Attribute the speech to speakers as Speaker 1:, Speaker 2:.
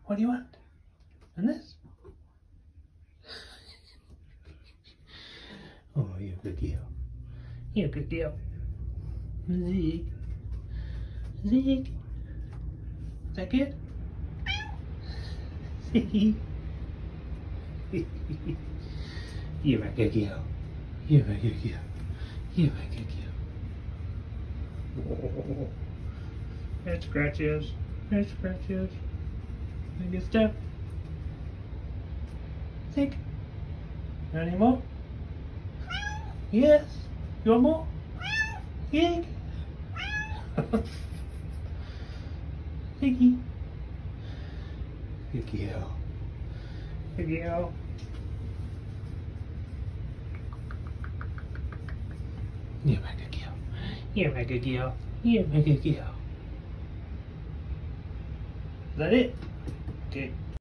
Speaker 1: What do you want? And this? Oh, you're a good girl. You're a good girl. Zeke. Zeke. Is that good? Zeke. You're a good girl. You're a good girl. You're a good girl. Oh. Head scratches. Head scratches. And good stuff. Zeke. Any more? Yes. You want more? Zeke. Ziggy. Good girl. Good girl. You're my good girl. You're my good girl. You're my good girl. Is that it? Okay.